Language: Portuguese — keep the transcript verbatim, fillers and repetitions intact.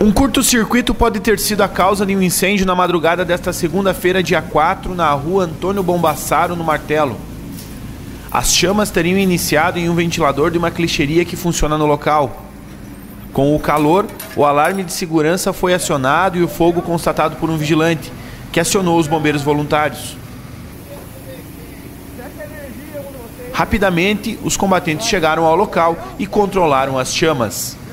Um curto-circuito pode ter sido a causa de um incêndio na madrugada desta segunda-feira, dia quatro, na rua Antônio Bombassaro, no Martelo. As chamas teriam iniciado em um ventilador de uma clicheria que funciona no local. Com o calor, o alarme de segurança foi acionado e o fogo constatado por um vigilante, que acionou os bombeiros voluntários. Rapidamente, os combatentes chegaram ao local e controlaram as chamas.